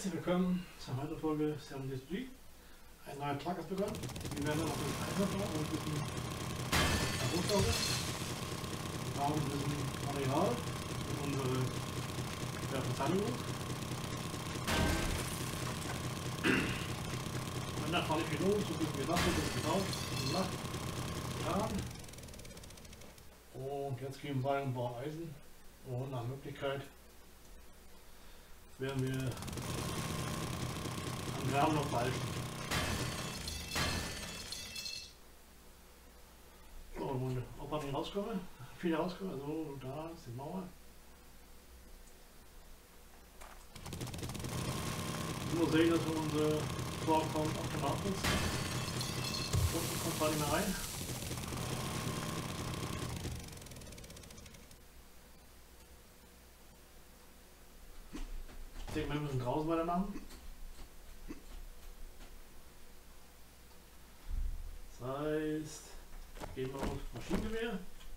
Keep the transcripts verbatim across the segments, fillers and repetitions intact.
Herzlich willkommen zur weiteren Folge Seven Days to League. Ein neuer Tag ist begonnen. Wir werden noch ein Eisen bauen und ein bisschen Rohstoffe. Wir brauchen ein bisschen Material für unsere ja, Verteidigung. Und nach fahre ich genug, so viel gedacht, so viel gebaut, gemacht, getan. Und jetzt gehen wir weiter und bauen Eisen. Und nach Möglichkeit werden wir am Graben noch behalten. So, und ob man nicht rauskomme, viele rauskomme, also da ist die Mauer. Ich muss sehen, dass wir unsere Vorkommen optimal nutzen. Unten kommt bald nicht mehr rein. Ich denke, wir müssen draußen weitermachen. Das heißt, gehen wir auf Maschinengewehr.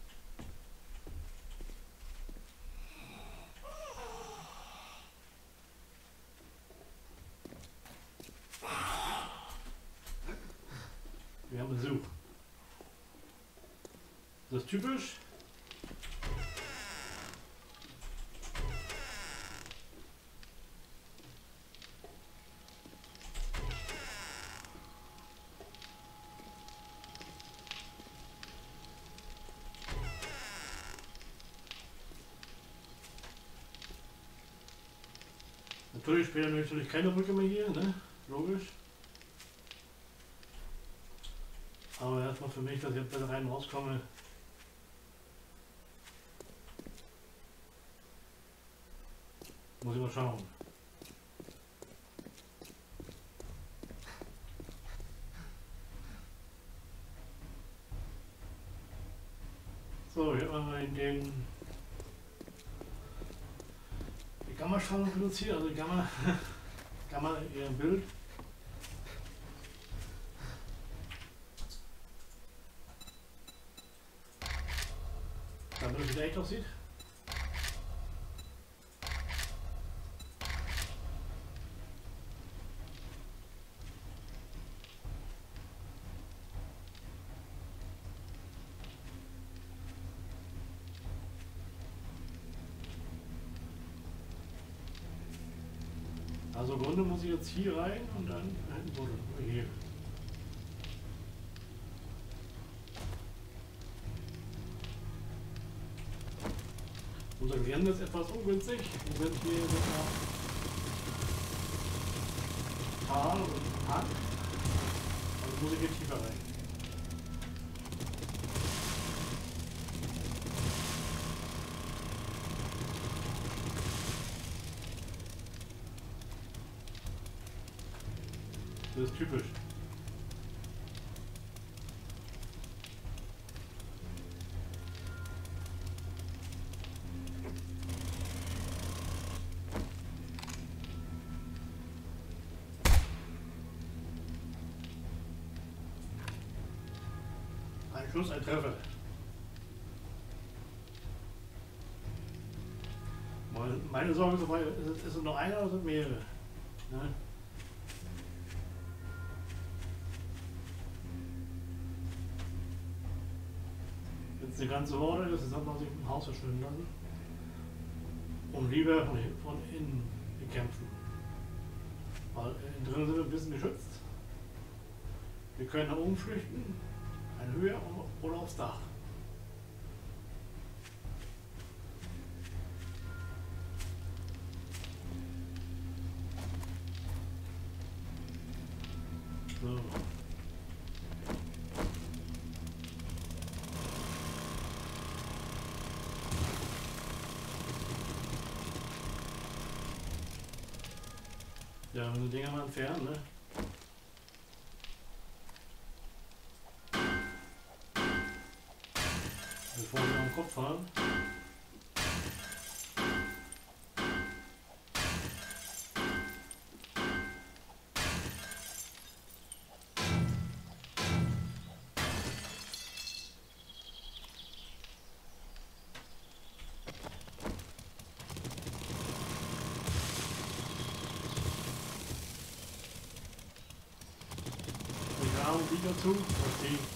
Wir haben Besuch. Das ist typisch. Natürlich später natürlich keine Brücke mehr hier, ne? Logisch. Aber erstmal für mich, dass ich jetzt besser rein rauskomme. Muss ich mal schauen. So, hier haben wir in den Gamma-Strahlung reduziert, also Gamma, Gamma ihr Bild. Damit es wieder echt aussieht. Also im Grunde muss ich jetzt hier rein und dann hinten runter. Hier. Unser Gelände ist etwas ungünstig. Wir sind hier mit einer Tal und Hang. Also muss ich hier tiefer rein. Das ist typisch. Ein Schuss, ein Treffer. Meine Sorge ist, ist, ist es nur einer oder sind mehrere? Ne? Die ganze Horde ist, das hat man sich im Haus verschwinden lassen. Und lieber von, von innen bekämpfen. Weil innen drin sind wir ein bisschen geschützt. Wir können nach oben flüchten, eine Höhe oder aufs Dach. So. Ja, wenn die Dinger mal entfernen, ne? Bevor sie am Kopf fahren. Erfahrung liegt dazu, dass die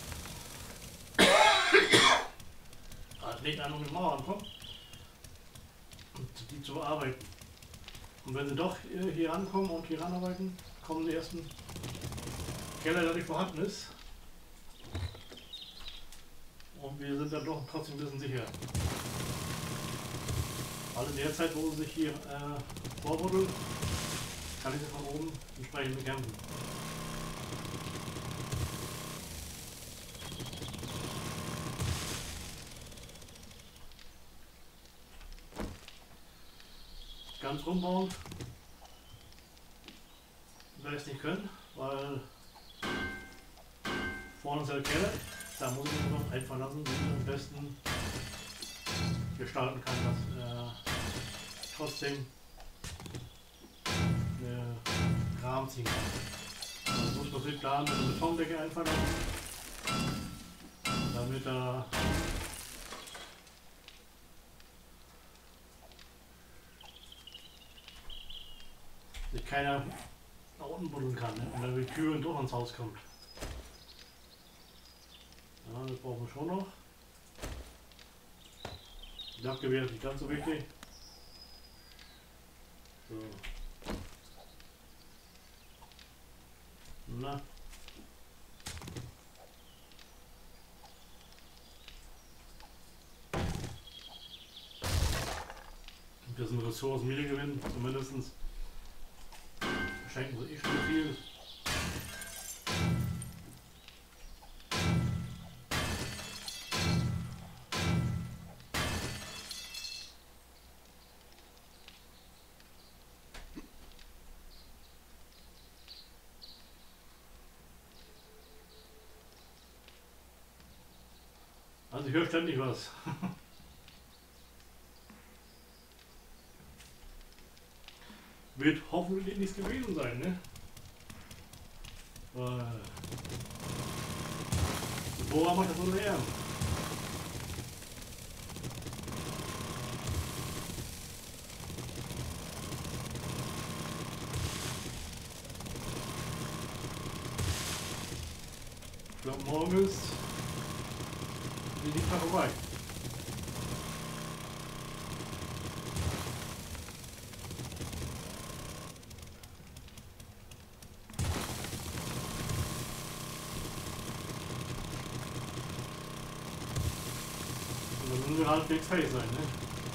Athleten an die Mauer ankommen und die zu bearbeiten. Und wenn sie doch hier rankommen und hier ranarbeiten, kommen die ersten Keller, der nicht vorhanden ist. Und wir sind dann doch trotzdem ein bisschen sicher. Weil in der Zeit, wo sie sich hier äh, vorbuddeln, kann ich sie von oben entsprechend bekämpfen. Ganz rumbauen werde ich es nicht können, weil vorne ist der Keller, da muss ich mir noch einfallen lassen, wie ich am besten gestalten kann, dass äh, trotzdem eine Rahmen ziehen kann. Also muss man sich planen, eine Betondecke einfallen lassen, damit da sich keiner nach unten buddeln kann, ne? Und dann die Kühe doch ins Haus kommt. Ja, das brauchen wir schon noch. Die Jagdgewehr ist nicht ganz so wichtig. So. Na. Ein bisschen Ressourcen mehr gewinnen, zumindest. Schenken sie eh schon viel. Also ich höre ständig was. Wird hoffentlich nichts gewesen sein, ne? Weil die Bohrer macht das ohne Ehren. Ich glaube morgen ist die nicht mehr vorbei. Und dann müssen wir halbwegs fertig sein, ne?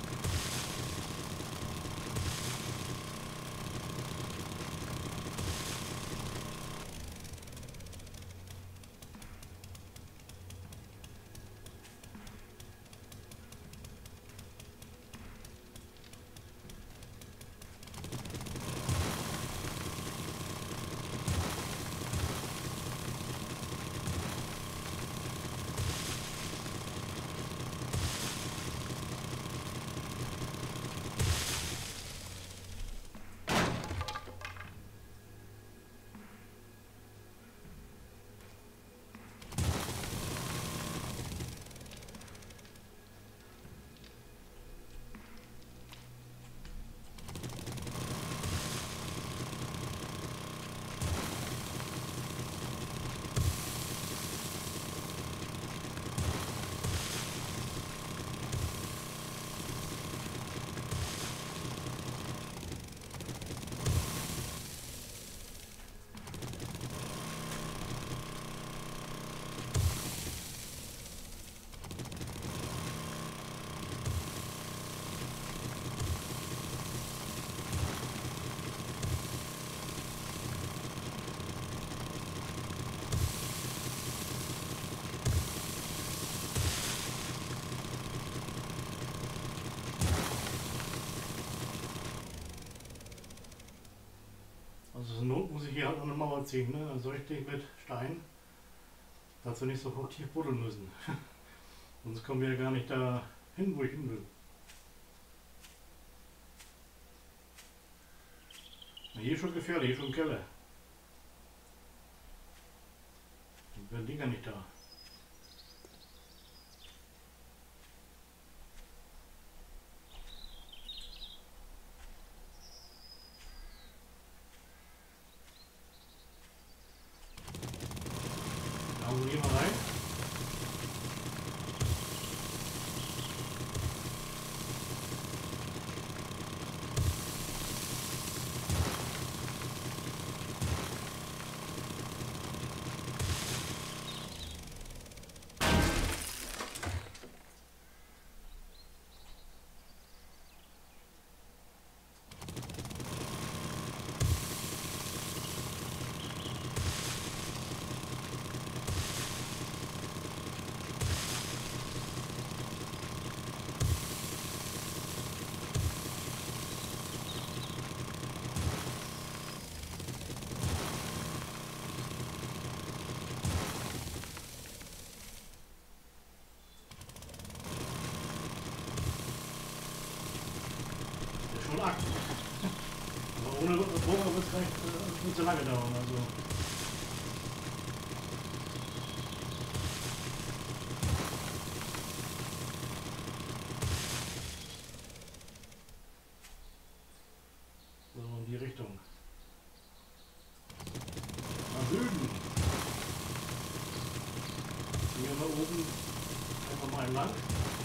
Also zur Not muss ich hier halt an eine Mauer ziehen, ne? Also richtig mit Stein, dass wir nicht so tief buddeln müssen. Sonst kommen wir ja gar nicht da hin, wo ich hin will. Na, hier ist schon gefährlich, hier ist schon ein Keller. Dann wären die gar nicht da. ohne Bohrer wird es gleich äh, nicht so lange dauern. Also. So in die Richtung. Nach Süden. Hier mal oben einfach mal entlang.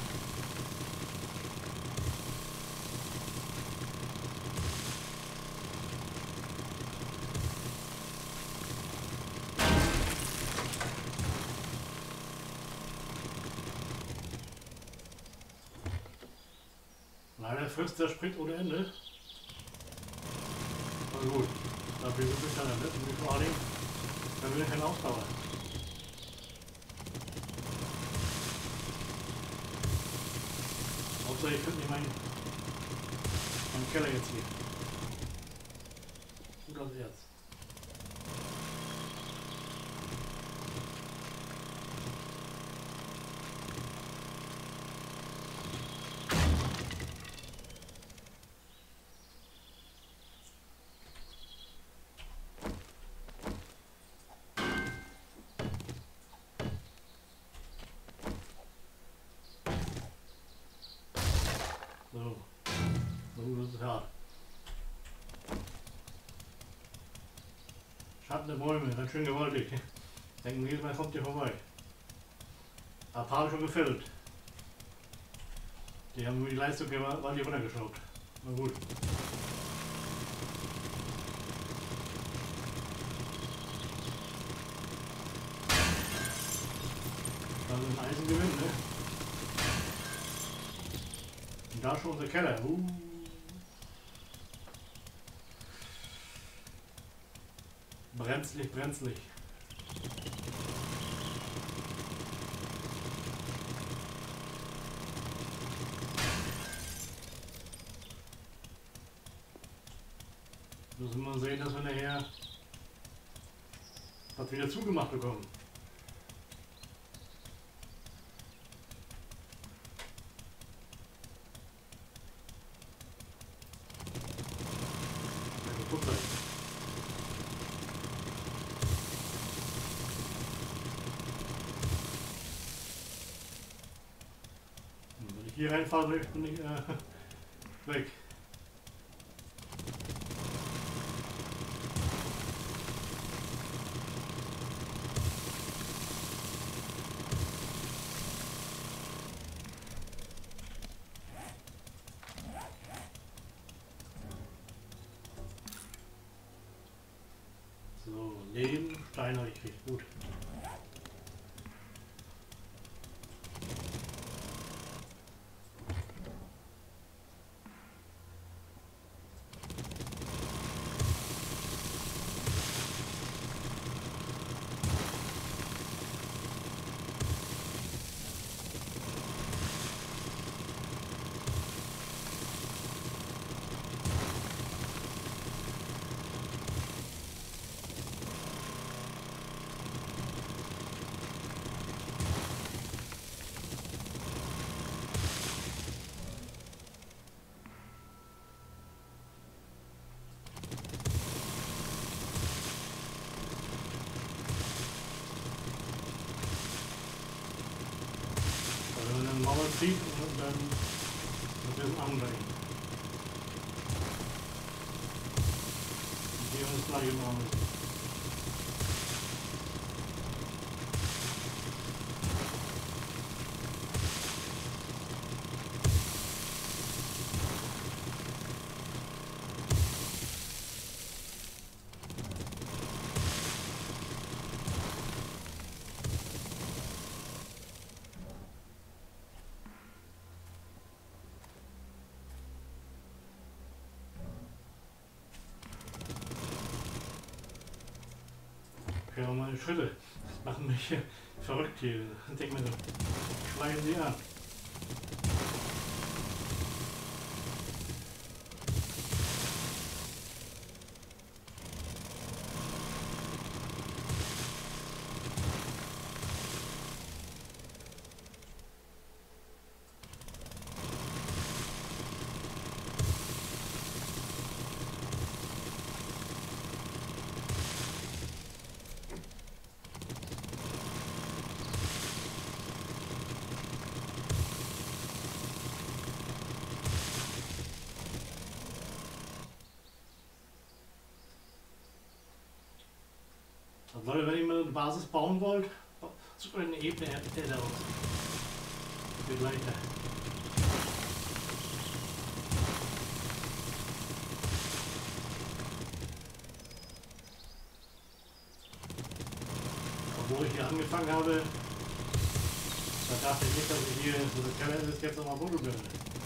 Leider frisst der Sprit ohne Ende. Aber gut, dafür sind wir dann nett und vor allem, dann will ich keine Ausdauer. Außer ich finde nicht meinen mein Keller jetzt hier. Gut als Erz. So, so das ist hart. Schatten der Bäume, ganz schön gewaltig. Denken jedes Mal kommt hier vorbei. Ein paar haben schon gefällt. Die haben nur die Leistung war die runtergeschraubt. Na gut. Das ist ein Eisengewinn, ne? Und da schon unser Keller. Uh. Brenzlig, brenzlig. Müssen wir sehen, dass wir nachher das wieder zugemacht bekommen. Wenn ich hier reinfahre, bin ich äh, weg. So, Leben, Stein habe ich gekriegt, gut. Mauer zieht und dann wird es anbringen. Und hier ist gleich im Raum. Ja, meine Schritte machen mich verrückt hier. Ich denke mir so, schleichen sie an. Das Leute, wenn ihr mal eine Basis bauen wollt, sucht euch eine Ebene Erde aus. Geht leichter. Wo ich hier angefangen habe, da dachte ich nicht, dass ich hier so eine Keller ist, jetzt nochmal Buddel bin.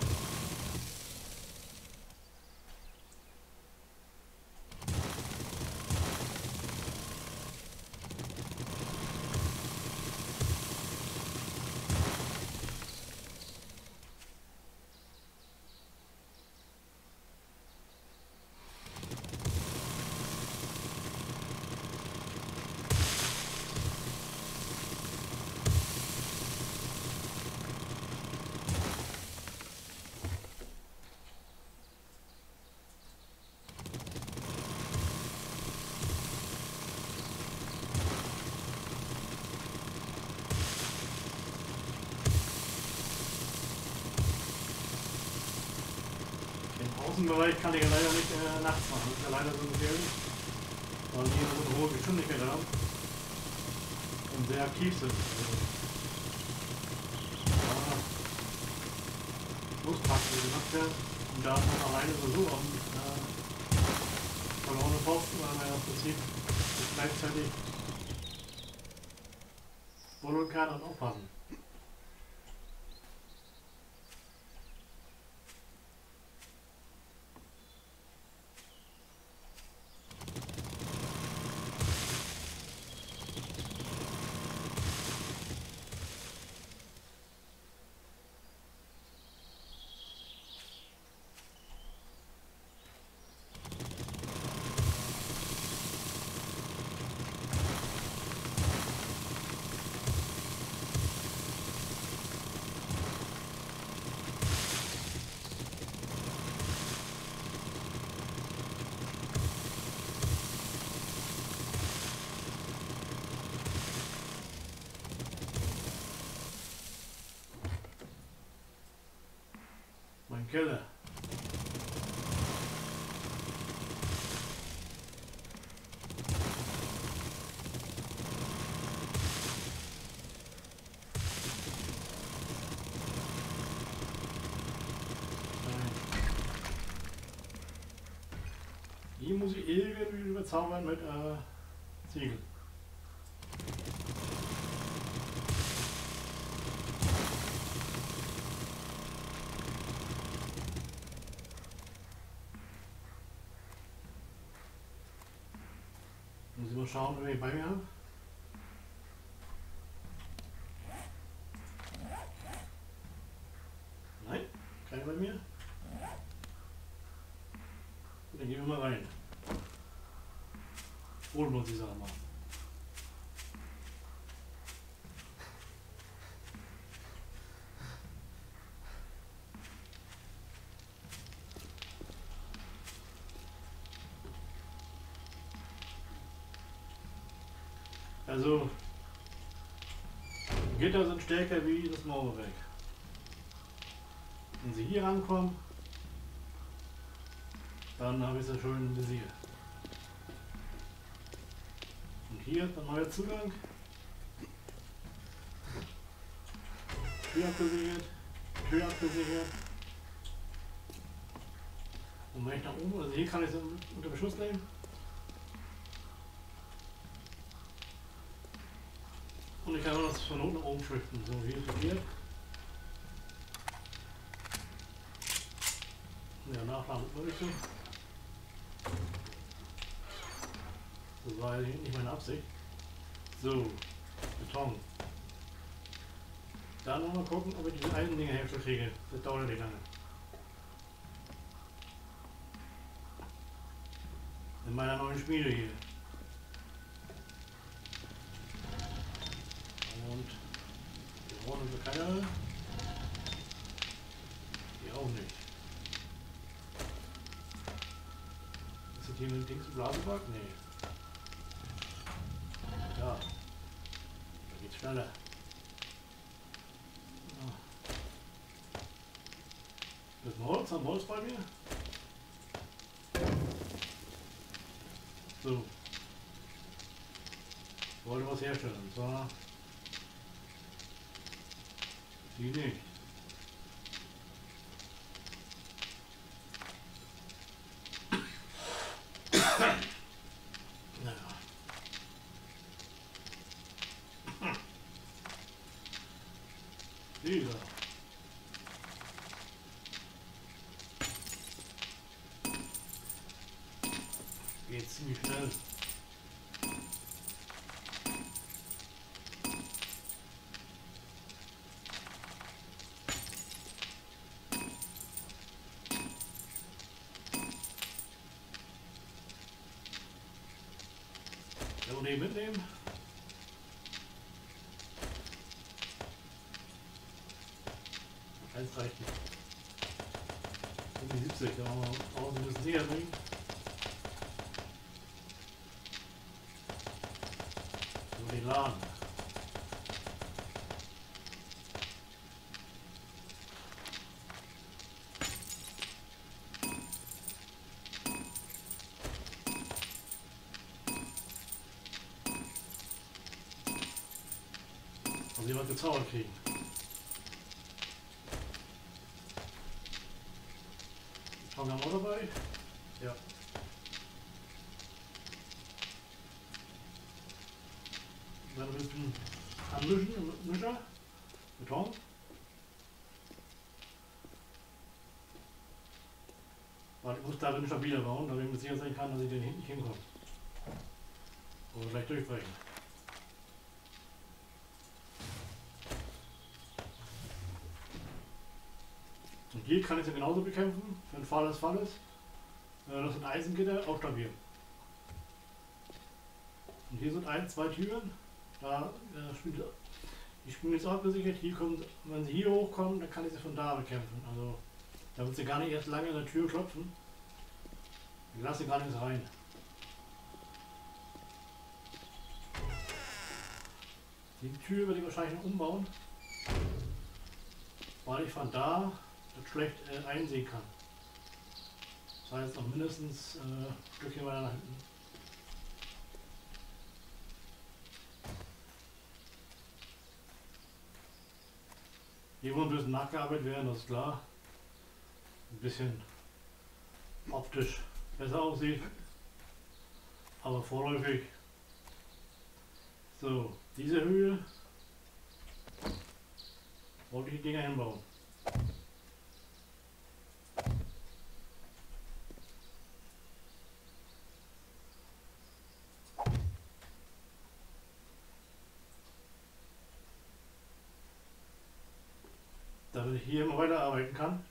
Im Außenbereich kann ich ja leider nicht äh, nachts machen, das ist ja leider so gefährlich, weil die so eine hohe Geschwindigkeit haben und sehr aktiv sind. Also, ja, Lustpakten gemacht werden und da ist man alleine so so am äh, verlorenen Posten, weil man ja im Prinzip gleichzeitig buddeln kann und aufpassen. Mein Keller. Die muss ich irgendwie überzaubern mit äh, Ziegel. Muss ich mal schauen, wer ich bei mir habe. Nein, keiner bei mir. Dann gehen wir mal rein. Holen wir uns die Sache mal. Also, Gitter sind stärker wie das Mauerwerk. Wenn sie hier rankommen, dann habe ich es ja schon im Visier. Und hier der neue Zugang. Tür abgesichert, Tür abgesichert. Und wenn ich nach oben, also hier kann ich es unter Beschuss nehmen. Und ich kann auch das von unten nach oben schriften. So, hier ist hier. Ja, nachladen ist noch nicht so. Das war ja nicht meine Absicht. So, Beton. Dann noch mal gucken, ob ich diese alten Dinge hergestellt kriege. Das dauert nicht lange. In meiner neuen Schmiede hier. Und die Rohren sind keine. Die auch nicht. Ist das hier ein Dings Blaseback? Nee. Ja. Da geht's schneller. Das Holz, haben Holz bei mir. So. Ich wollte was herstellen, und zwar die nicht. Naja. Dieser. Geht ziemlich schnell. Kann man den mitnehmen? Eins reicht nicht. Und die siebzig, da haben wir außen ein bisschen näher bringen. So den Laden. Und jemand gezaubert kriegen. Schauen wir mal dabei. Ja. Dann ein bisschen anmischen, Mischer, Beton. Weil ich muss da drin stabiler bauen, damit ich mir sicher sein kann, dass ich den hinten nicht hinkomme. Oder gleich durchbrechen. Und hier kann ich es ja genauso bekämpfen, für den Fall des Falles. Das sind Eisengitter, auch stabil. Und hier sind ein, zwei Türen. Da äh, spielt die Sprünge ist auch gesichert. Hier kommt, wenn sie hier hochkommen, dann kann ich sie von da bekämpfen. Also da wird sie gar nicht erst lange an der Tür klopfen. Ich lasse gar nichts rein. Die Tür werde ich wahrscheinlich noch umbauen, weil ich von da das schlecht äh, einsehen kann. Das heißt noch mindestens äh, ein Stückchen weiter nach hinten. Hier muss ein bisschen nachgearbeitet werden, das ist klar. Ein bisschen optisch besser aussieht. Aber vorläufig. So, diese Höhe wollte ich die Dinger hinbauen. Damit ich hier immer weiter arbeiten kann.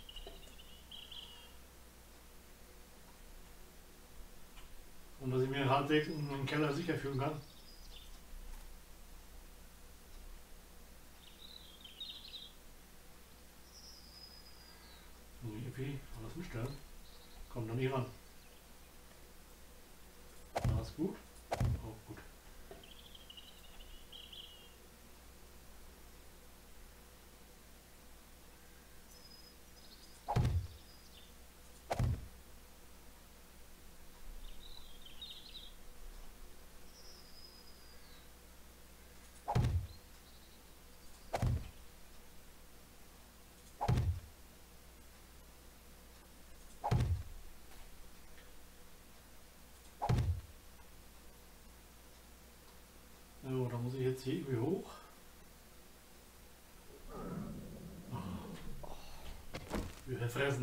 Und dass ich mir halbwegs in den Keller sicher fühlen kann. So, irgendwie alles mitstellen. Kommt dann hier ran. Das ist gut. Auch gut. So, da muss ich jetzt hier irgendwie hoch. Wir verfressen.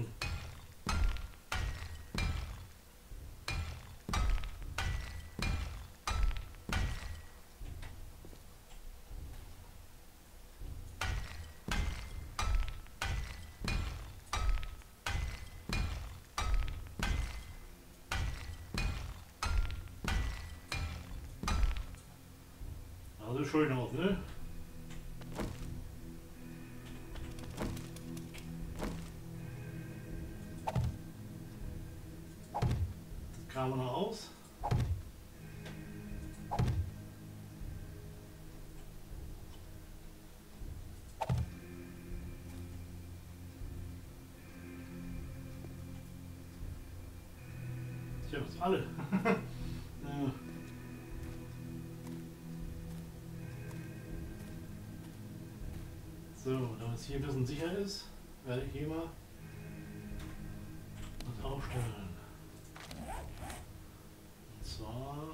Also schön aus, ne? Das kam noch aus. Tja, was alle. Ja. So, damit es hier ein bisschen sicher ist, werde ich hier mal was aufstellen. Und zwar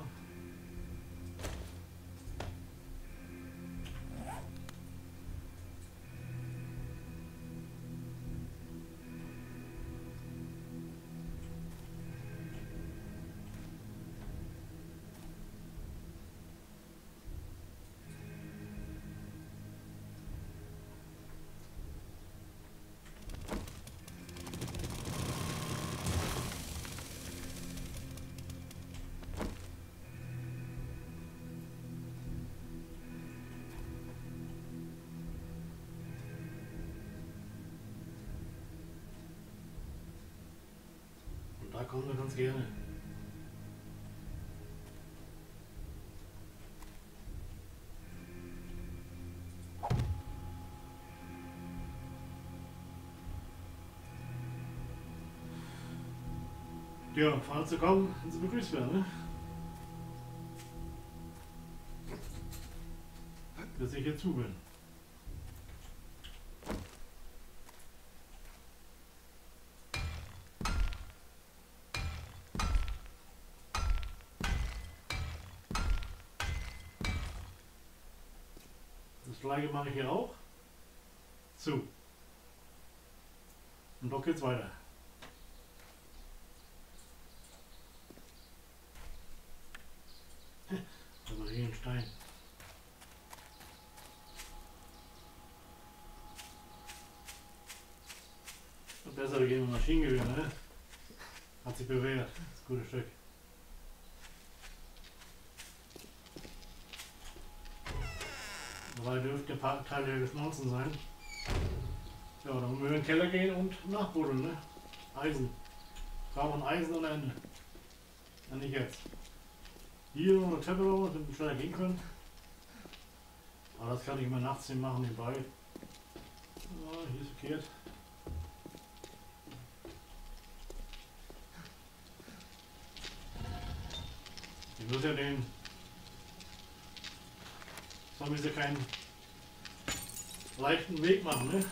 da kommen wir ganz gerne. Ja, falls Sie kommen, wenn Sie begrüßt werden, ne? Dass ich hier zu bin. Das gleiche mache ich hier auch. Zu. Und doch geht's weiter. Also hier ein Stein. Besser gegen ein Maschinengewehr, ne? Hat sich bewährt. Das ist ein gutes Stück. Dabei dürften ein paar Teile geschmolzen sein. Ja, dann müssen wir in den Keller gehen und nachbuddeln, ne? Eisen. Brauchen wir Eisen ohne Ende. Ja, nicht jetzt. Hier noch eine Treppe raus, damit wir schneller gehen können. Aber das kann ich mal nachts hin machen, nebenbei. Ja, hier ist verkehrt. Ich muss ja den Zombies ja keinen leichten Weg machen, ne?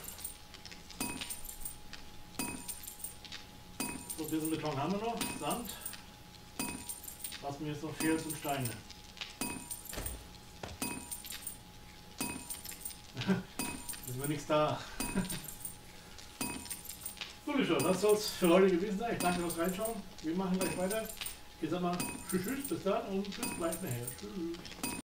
So ein bisschen Beton haben wir noch, Sand. Was mir jetzt noch fehlt, sind Steine. Ist mir nichts da. So, Liebe, das soll es für heute gewesen sein. Ich danke fürs Reinschauen. Wir machen gleich weiter. Ich sag mal tschüss, tschüss, bis dann und bis gleich nachher. Tschüss.